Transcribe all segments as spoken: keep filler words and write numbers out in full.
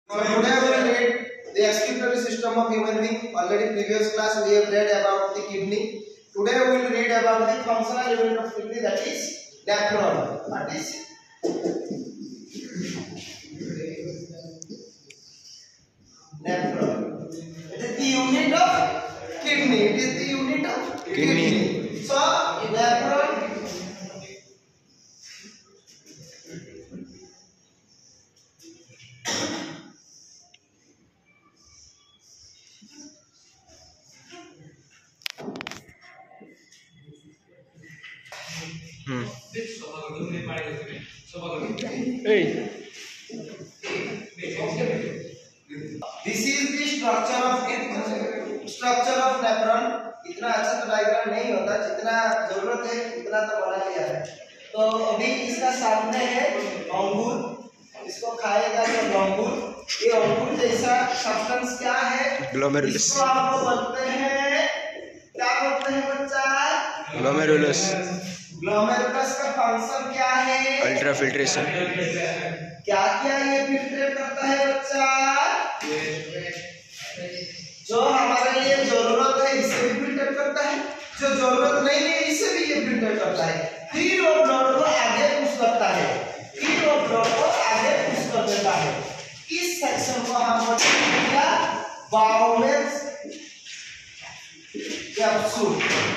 So today we will read the excretory system of human being. Already previous class we have read about the kidney. Today we will read about the functional unit of kidney, that is nephron. That is nephron. It is the unit of kidney. It is the unit of kidney. kidney. So nephron. Hmm. Hey. This is the structure of structure of nephron. इतना अच्छा तो diagram नहीं होता, जितना जरूरत है उतना तो बना लिया है। तो अभी इसका सामने है अंगूर, इसको खाएगा तो अंगूर, ये अंगूर जैसा सब्सटेंस क्या है? ग्लोमेरुलस। इसको आप बोलते हैं, क्या बोलते हैं बच्चा? ग्लोमेरुलस। ग्लोमेरुलस का फंक्शन क्या है? Ultra filtration. क्या क्या ये फिल्ट्रेट करता है बच्चा? जो हमारे लिए जरूरत है इसे भी फिल्टर करता है, जो जरूरत नहीं है इसे भी ये फिल्टर करता है। फिर वो ब्लड को आगे पुश करता है, फिर वो ब्लड को आगे पुश कर देता है। इस सेक्शन को हम बोलते हैं Bowman's capsule.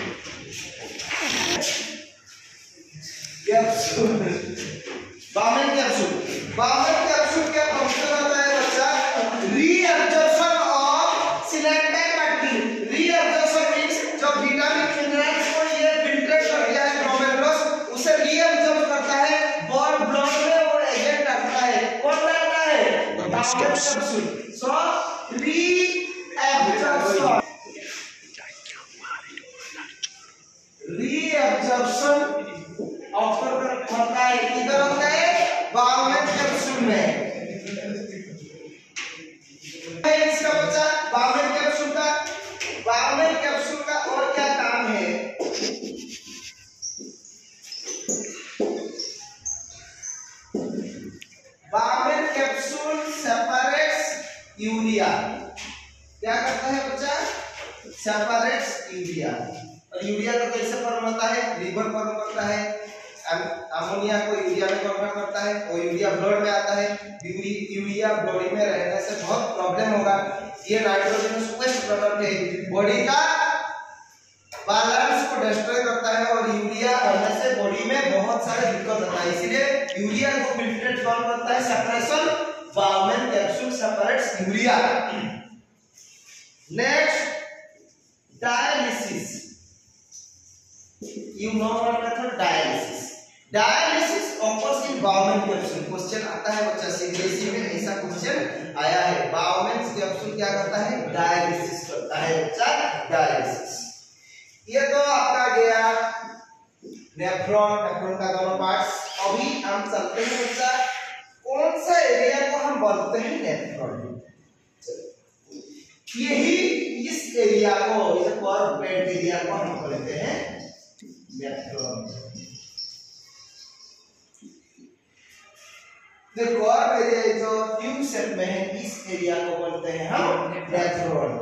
Capsule Bowman capsule Bowman capsule क्या फंक्शन होता है बच्चा? Reabsorption of cylinder material. Reabsorption means जो विटामिन मिनरल्स को ये फिल्टर कर दिया है ग्लोमेरुलस, उसे रीअब्जॉर्ब करता है और ब्लड में वो एजेंट डालता है। कौन डालता है? Bowman capsule. So reabsorption reabsorption ऑक्टर होता है, किधर होता है? बाउमेन कैप्सूल में। इसका बच्चा बाउमेन कैप्सूल का बाउमेन कैप्सूल का और क्या काम है? Bowman capsule separates urea. क्या करता है बच्चा? Separates urea. और यूरिया को कैसे फॉर्म होता है? लीवर फॉर्म करता है, अमोनिया को यूरिया में कन्वर्ट करता है, और यूरिया ब्लड में आता है। यूरिया बॉडी में रहने से बहुत प्रॉब्लम होगा। ये नाइट्रोजन वेस्ट प्रोडक्ट है, बॉडी का बैलेंस को डिस्ट्रॉय करता है, और यूरिया रहने से बॉडी में बहुत सारे दिक्कत होता है। इसलिए यूरिया को फिल्ट्रेट कौन करता है? Separation Bowman capsule separates urea. Next dialysis. You know what method? Dialysis. Dialysis occurs in Bowman capsule. Question आता है बच्चा सीबीएसई में, ऐसा क्वेश्चन आया है। Bowman कैप्सूल क्या करता है? डायलिसिस करता है बच्चा, डायलिसिस। ये तो आपका गया नेफ्रॉन, नेफ्रॉन का दोनों पार्ट्स। अभी हम चलते हैं बच्चा, कौन सा एरिया को हम बोलते हैं? नेफ्रॉन। यही इस एरिया को, इस कॉर्पोरेट एरिया को हम बोलते हैं नेफ्रॉन। देखो और एरिया जो ट्यूब शेप में है, इस एरिया को बोलते हैं हम नेफ्रॉन।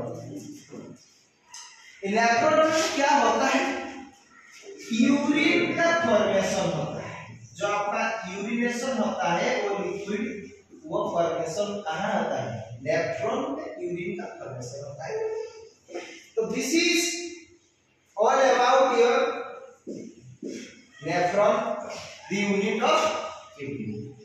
नेफ्रॉन में क्या होता है? यूरिन का फॉर्मेशन होता है। जो आपका यूरिनेशन होता है वो लिक्विड, वो फॉर्मेशन कहाँ होता है? नेफ्रॉन में यूरिन का फॉर्मेशन होता है। तो this is all about your nephron, the unit of kidney.